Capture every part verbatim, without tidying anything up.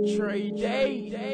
Trey Day,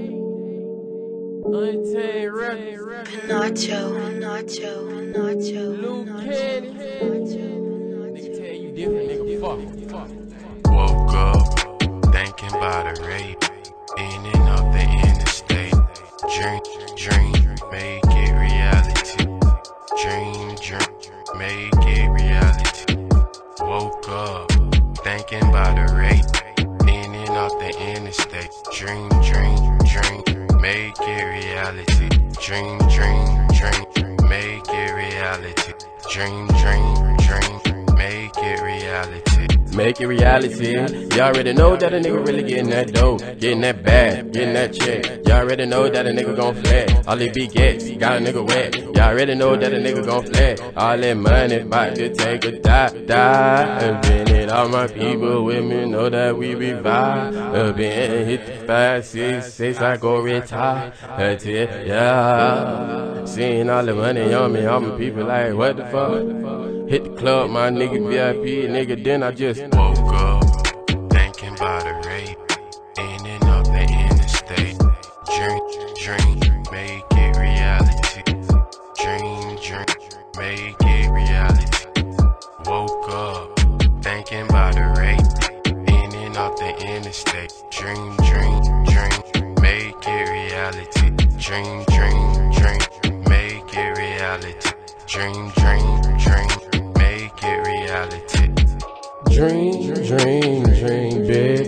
Untamed Records, Nacho, Nacho, Nacho, Luke Cannon. Nigga tell you different, nigga, fuck, fuck. Woke up, thinking about a rape, in and off the interstate. Drink, dream, make it reality. Dream, dream, make it reality. Woke up, thinking about a rape, in and off the interstate. Dream, dream, dream, make it reality. Dream, dream, dream, make it reality. Dream, dream, dream, make it reality. Make it reality. Y'all already know that a nigga really getting that dough, getting that bag, getting that check. Y'all already know that a nigga gon' flat. All these big gets got a nigga wet. Y'all already know that a nigga gon' flat. All that money about to take a dive, dive. And been it, all my people with me know that we be vibe. Uh, been hit the five, six, six, I go retire. That's it, yeah. Seeing all the money on me, all my people like, what the fuck? Hit the club, my nigga V I P, nigga, then I just woke up, thinking about a rape, in and off the interstate. Drink, dream, make it reality. Dream, dream, make it reality. Woke up, thinking about a rape, in and off the interstate. Dream, dream, dream, make it reality. Dream, dream, dream, make it reality. Dream, dream, dream, make it reality. Dream, dream, dream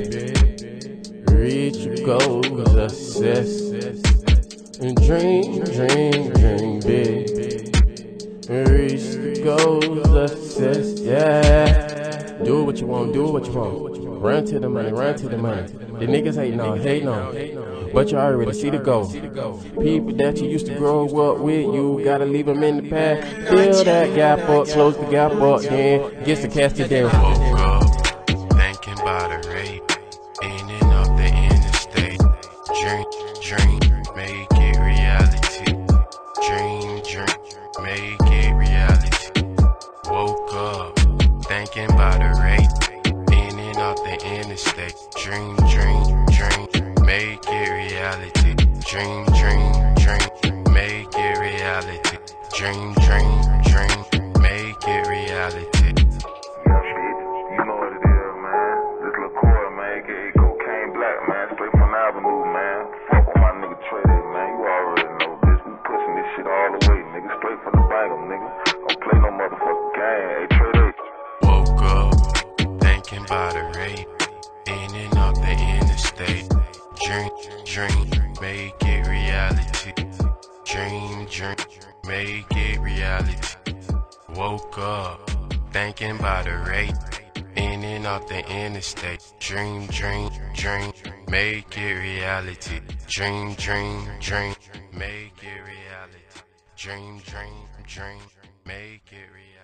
big, reach your goals, success. And dream, dream, dream big, reach the goals, success. Yeah, do what you want, do what you want. Run to the money, run to the money. The niggas hating on, hating on, but you already see the goal. People that you used to grow up with, you gotta leave them in the past. Fill that gap up, close the gap up, then gets the cast to them. Woke up, thinking about a rape, in and off the interstate. Dream, dream, make it reality. Dream, dream, make it reality. Woke up, thinking about a rape, in and off the interstate. Dream, dream, dream, make it reality. Dream, dream, dream, make it reality. Dream, dream, dream, make it reality. Yeah, shit, you know what it is, man. This little Corey, man, aka Cocaine Black, man, straight from the Avenue, man. Fuck with my nigga Trey Day, man. You already know this. We pushing this shit all the way, nigga. Straight from the bangle, nigga. Don't play no motherfucking game. Hey, Trey Day. Woke up, thinking about a rape, in and off the interstate. Dream, dream, make it reality. Dream, dream, make it reality. Woke up, thinking about a rape, in and off the interstate. Dream, dream, dream, make it reality. Dream, dream, dream, make it reality. Dream, dream, dream, make it reality.